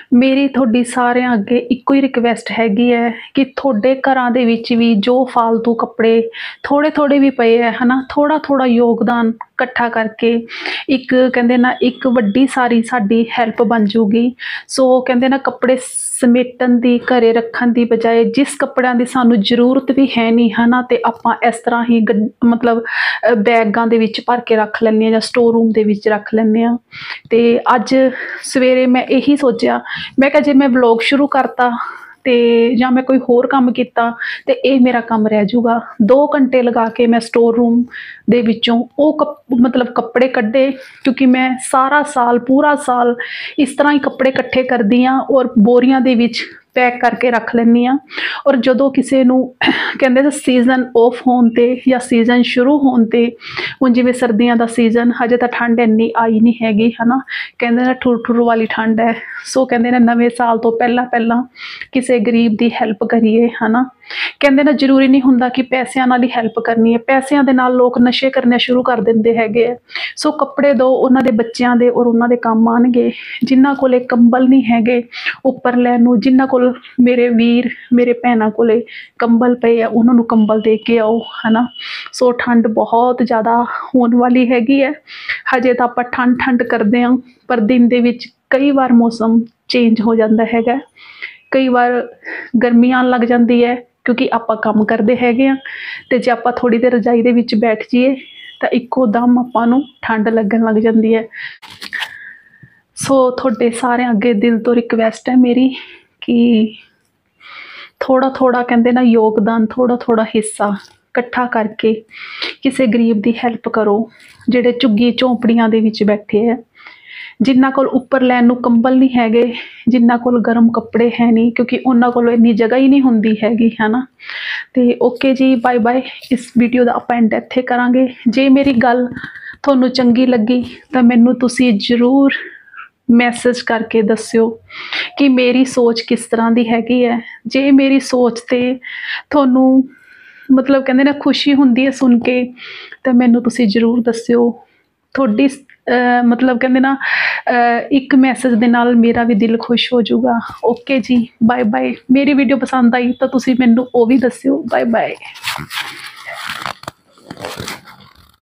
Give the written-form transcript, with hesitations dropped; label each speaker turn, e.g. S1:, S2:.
S1: ਮੇਰੀ ਤੁਹਾਡੀ ਸਾਰਿਆਂ ਅੱਗੇ ਇੱਕੋ ਹੀ ਰਿਕਵੈਸਟ ਹੈਗੀ ਹੈ ਕਿ ਤੁਹਾਡੇ ਘਰਾਂ ਦੇ ਵਿੱਚ ਵੀ ਜੋ ਫਾਲਤੂ ਕੱਪੜੇ ਥੋੜ੍ਹੇ ਵੀ ਪਏ ਹੈ ਹੈ ਨਾ, ਥੋੜ੍ਹਾ ਯੋਗਦਾਨ ਇਕੱਠਾ ਕਰਕੇ ਇੱਕ ਕਹਿੰਦੇ ਨਾ ਇੱਕ ਵੱਡੀ ਸਾਰੀ ਸਾਡੀ ਹੈਲਪ ਬਣ ਜੂਗੀ। ਸੋ ਕਹਿੰਦੇ ਨਾ ਕੱਪੜੇ ਸਮੇਟਣ ਦੀ, ਘਰੇ ਰੱਖਣ ਦੀ ਬਜਾਏ ਜਿਸ ਕੱਪੜਿਆਂ ਦੀ ਸਾਨੂੰ ਜ਼ਰੂਰਤ ਵੀ ਹੈ ਨਹੀਂ ਹੈ ਨਾ, ਅਤੇ ਆਪਾਂ ਇਸ ਤਰ੍ਹਾਂ ਹੀ ਮਤਲਬ ਬੈਗਾਂ ਦੇ ਵਿੱਚ ਭਰ ਕੇ ਰੱਖ ਲੈਂਦੇ ਹਾਂ ਜਾਂ ਸਟੋਰ ਰੂਮ ਦੇ ਵਿੱਚ ਰੱਖ ਲੈਂਦੇ ਹਾਂ। ਅਤੇ ਅੱਜ ਸਵੇਰੇ ਮੈਂ ਇਹੀ ਸੋਚਿਆ, ਮੈਂ ਕਿਹਾ ਜੇ ਮੈਂ ਵਲੋਗ ਸ਼ੁਰੂ ਕਰਤਾ ਅਤੇ ਜਾਂ ਮੈਂ ਕੋਈ ਹੋਰ ਕੰਮ ਕੀਤਾ ਅਤੇ ਇਹ ਮੇਰਾ ਕੰਮ ਰਹਿ ਜੂਗਾ। 2 ਘੰਟੇ ਲਗਾ ਕੇ ਮੈਂ ਸਟੋਰ ਰੂਮ ਦੇ ਵਿੱਚੋਂ ਉਹ ਮਤਲਬ ਕੱਪੜੇ ਕੱਢੇ, ਕਿਉਂਕਿ ਮੈਂ ਸਾਰਾ ਸਾਲ ਪੂਰਾ ਸਾਲ ਇਸ ਤਰ੍ਹਾਂ ਹੀ ਕੱਪੜੇ ਇਕੱਠੇ ਕਰਦੀ ਹਾਂ ਔਰ ਬੋਰੀਆਂ ਦੇ ਵਿੱਚ ਪੈਕ ਕਰਕੇ ਰੱਖ ਲੈਂਦੀ ਹਾਂ। ਔਰ ਜਦੋਂ ਕਿਸੇ ਨੂੰ ਕਹਿੰਦੇ ਸੀਜ਼ਨ ਆਫ ਹੋਣ 'ਤੇ ਜਾਂ ਸੀਜ਼ਨ ਸ਼ੁਰੂ ਹੋਣ 'ਤੇ, ਹੁਣ ਜਿਵੇਂ ਸਰਦੀਆਂ ਦਾ ਸੀਜ਼ਨ, ਹਜੇ ਤਾਂ ਠੰਡ ਇੰਨੀ ਆਈ ਨਹੀਂ ਹੈਗੀ ਹੈ ਨਾ, ਕਹਿੰਦੇ ਨੇ ਠੁਰ ਵਾਲੀ ਠੰਡ ਹੈ। ਸੋ ਕਹਿੰਦੇ ਨੇ ਨਵੇਂ ਸਾਲ ਤੋਂ ਪਹਿਲਾਂ ਕਿਸੇ ਗਰੀਬ ਦੀ ਹੈਲਪ ਕਰੀਏ ਹੈ ਨਾ। ਕਹਿੰਦੇ ਨੇ ਜ਼ਰੂਰੀ ਨਹੀਂ ਹੁੰਦਾ ਕਿ ਪੈਸਿਆਂ ਨਾਲ ਹੀ ਹੈਲਪ ਕਰਨੀ ਹੈ, ਪੈਸਿਆਂ ਦੇ ਨਾਲ ਲੋਕ ਨਸ਼ੇ ਕਰਨੇ ਸ਼ੁਰੂ ਕਰ ਦਿੰਦੇ ਹੈਗੇ ਹੈ। ਸੋ ਕੱਪੜੇ ਦਿਓ ਉਹਨਾਂ ਦੇ ਬੱਚਿਆਂ ਦੇ ਔਰ ਉਹਨਾਂ ਦੇ ਕੰਮ ਆਉਣਗੇ। ਜਿਨ੍ਹਾਂ ਕੋਲੇ ਕੰਬਲ ਨਹੀਂ ਹੈਗੇ ਉੱਪਰ ਲੈਣ ਨੂੰ, ਜਿਨ੍ਹਾਂ ਕੋਲ ਮੇਰੇ ਵੀਰ ਮੇਰੇ ਭੈਣਾਂ ਕੋਲੇ ਕੰਬਲ ਪਏ ਆ, ਉਹਨਾਂ ਨੂੰ ਕੰਬਲ ਦੇ ਕੇ ਆਓ ਹੈ ਨਾ। ਸੋ ਠੰਡ ਬਹੁਤ ਜ਼ਿਆਦਾ ਹੋਣ ਵਾਲੀ ਹੈਗੀ ਹੈ। ਹਜੇ ਤਾਂ ਆਪਾਂ ਠੰਡ ਕਰਦੇ ਹਾਂ, ਪਰ ਦਿਨ ਦੇ ਵਿੱਚ ਕਈ ਵਾਰ ਮੌਸਮ ਚੇਂਜ ਹੋ ਜਾਂਦਾ ਹੈਗਾ। ਕਈ ਵਾਰ ਗਰਮੀ ਆਉਣ ਲੱਗ ਜਾਂਦੀ ਹੈ ਕਿਉਂਕਿ ਆਪਾਂ ਕੰਮ ਕਰਦੇ ਹੈਗੇ ਹਾਂ, ਅਤੇ ਜੇ ਆਪਾਂ ਥੋੜ੍ਹੀ ਦੇਰ ਰਜਾਈ ਦੇ ਵਿੱਚ ਬੈਠ ਜਾਈਏ ਤਾਂ ਇੱਕੋ ਦਮ ਆਪਾਂ ਨੂੰ ਠੰਡ ਲੱਗਣ ਲੱਗ ਜਾਂਦੀ ਹੈ। ਸੋ ਤੁਹਾਡੇ ਸਾਰਿਆਂ ਅੱਗੇ ਦਿਲ ਤੋਂ ਰਿਕਵੈਸਟ ਹੈ ਮੇਰੀ ਕਿ ਥੋੜ੍ਹਾ ਕਹਿੰਦੇ ਨਾ ਯੋਗਦਾਨ, ਥੋੜ੍ਹਾ ਹਿੱਸਾ ਇਕੱਠਾ ਕਰਕੇ ਕਿਸੇ ਗਰੀਬ ਦੀ ਹੈਲਪ ਕਰੋ, ਜਿਹੜੇ ਝੁੱਗੀ ਝੌਂਪੜੀਆਂ ਦੇ ਵਿੱਚ ਬੈਠੇ ਹੈ, ਜਿਨ੍ਹਾਂ ਕੋਲ ਉੱਪਰ ਲੈਣ ਨੂੰ ਕੰਬਲ ਨਹੀਂ ਹੈਗੇ, ਜਿਨ੍ਹਾਂ ਕੋਲ ਗਰਮ ਕੱਪੜੇ ਹੈ ਨਹੀਂ, ਕਿਉਂਕਿ ਉਹਨਾਂ ਕੋਲ ਇੰਨੀ ਜਗ੍ਹਾ ਹੀ ਨਹੀਂ ਹੁੰਦੀ ਹੈਗੀ ਹੈ ਨਾ। ਅਤੇ ਓਕੇ ਜੀ, ਬਾਏ। ਇਸ ਵੀਡੀਓ ਦਾ ਆਪਾਂ ਐਂਡ ਇੱਥੇ ਕਰਾਂਗੇ। ਜੇ ਮੇਰੀ ਗੱਲ ਤੁਹਾਨੂੰ ਚੰਗੀ ਲੱਗੀ ਤਾਂ ਮੈਨੂੰ ਤੁਸੀਂ ਜ਼ਰੂਰ ਮੈਸੇਜ ਕਰਕੇ ਦੱਸਿਓ ਕਿ ਮੇਰੀ ਸੋਚ ਕਿਸ ਤਰ੍ਹਾਂ ਦੀ ਹੈਗੀ ਹੈ। ਜੇ ਮੇਰੀ ਸੋਚ 'ਤੇ ਤੁਹਾਨੂੰ ਮਤਲਬ ਕਹਿੰਦੇ ਨਾ ਖੁਸ਼ੀ ਹੁੰਦੀ ਹੈ ਸੁਣ ਕੇ, ਤਾਂ ਮੈਨੂੰ ਤੁਸੀਂ ਜ਼ਰੂਰ ਦੱਸਿਓ। ਤੁਹਾਡੀ ਮਤਲਬ ਕਹਿੰਦੇ ਨਾ ਇੱਕ ਮੈਸੇਜ ਦੇ ਨਾਲ ਮੇਰਾ ਵੀ ਦਿਲ ਖੁਸ਼ ਹੋ ਜਾਊਗਾ। ਓਕੇ ਜੀ, ਬਾਏ। ਮੇਰੀ ਵੀਡੀਓ ਪਸੰਦ ਆਈ ਤਾਂ ਤੁਸੀਂ ਮੈਨੂੰ ਉਹ ਵੀ ਦੱਸਿਓ। ਬਾਏ।